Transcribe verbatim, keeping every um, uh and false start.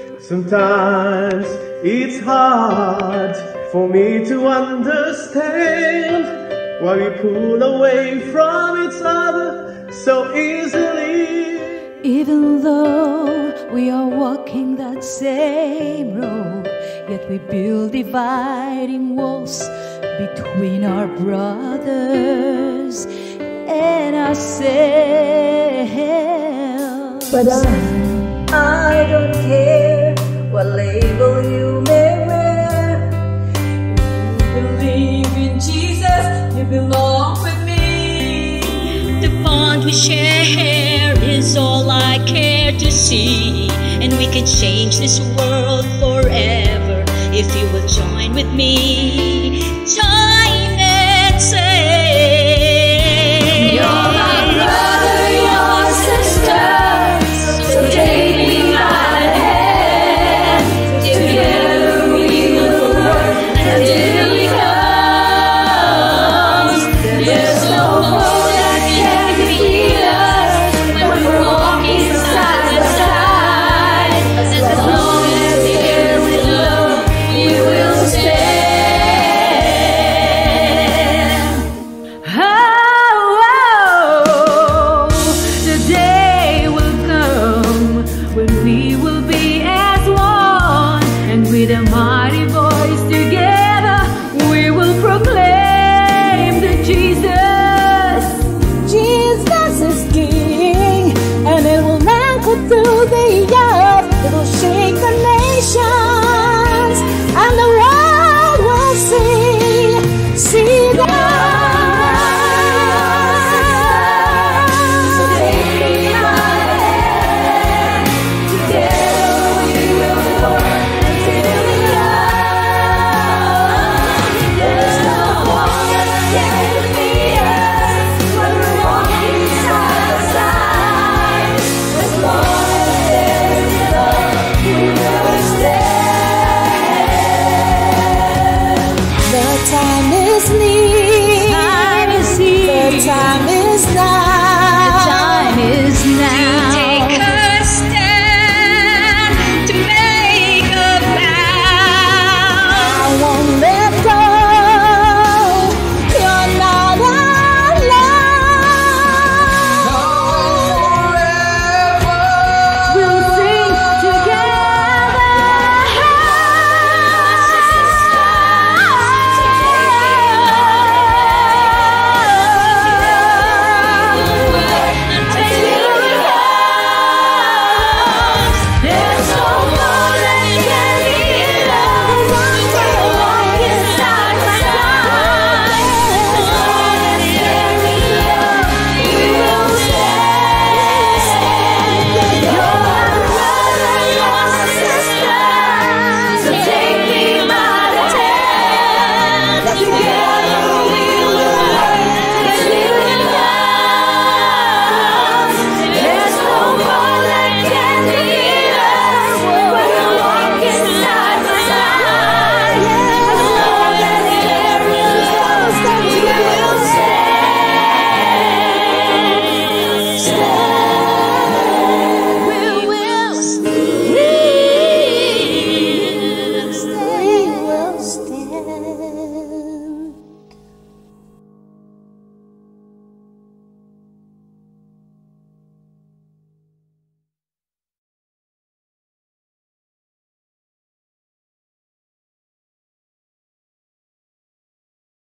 Sometimes it's hard for me to understand why we pull away from each other so easily. Even though we are walking that same road, yet we build dividing walls between our brothers and ourselves. But I, I don't care what label you may wear. If you believe in Jesus, you belong with me. The bond we share is all I care to see, and we can change this world forever if you will join with me. Join